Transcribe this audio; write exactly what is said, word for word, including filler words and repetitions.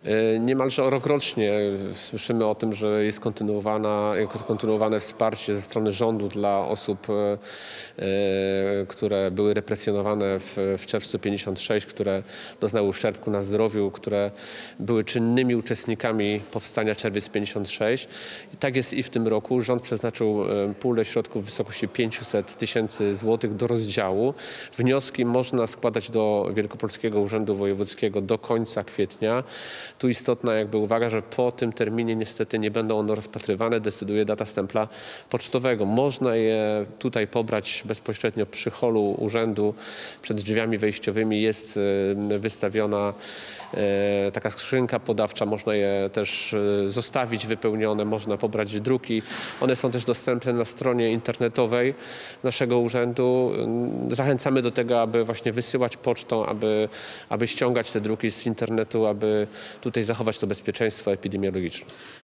Niemalże rokrocznie słyszymy o tym, że jest kontynuowana, kontynuowane wsparcie ze strony rządu dla osób, które były represjonowane w, w czerwcu pięćdziesiąt sześć, które doznały uszczerbku na zdrowiu, które były czynnymi uczestnikami powstania Czerwiec pięćdziesiąt sześć. I tak jest i w tym roku. Rząd przeznaczył pulę środków w wysokości pięciuset tysięcy złotych do rozdziału. Wnioski można składać do Wielkopolskiego Urzędu Wojewódzkiego do końca kwietnia. Tu istotna jakby uwaga, że po tym terminie niestety nie będą one rozpatrywane, decyduje data stempla pocztowego. Można je tutaj pobrać bezpośrednio przy holu urzędu. Przed drzwiami wejściowymi jest wystawiona taka skrzynka podawcza, można je też zostawić wypełnione, można pobrać druki. One są też dostępne na stronie internetowej naszego urzędu. Zachęcamy do tego, aby właśnie wysyłać pocztą, aby, aby ściągać te druki z internetu, aby tutaj zachować to bezpieczeństwo epidemiologiczne.